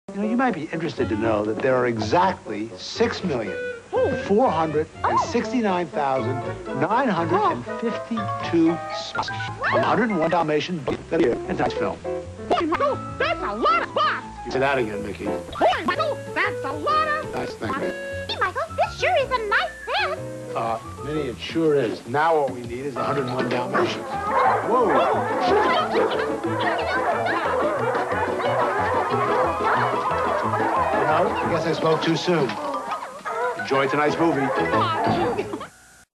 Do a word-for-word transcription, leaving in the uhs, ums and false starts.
You know, you might be interested to know that there are exactly six million, four hundred sixty-nine thousand, nine hundred fifty-two spots on one hundred one Dalmatian that are in tonight's film. Boy, Michael, that's a lot of spots! You say that again, Mickey. Boy, Michael, that's a lot of... Nice thing. Hey, Michael, this sure is a nice set. Uh, Minnie, it sure is. Now all we need is one hundred one Dalmatians. Whoa! You know, I guess I spoke too soon. Enjoy tonight's movie.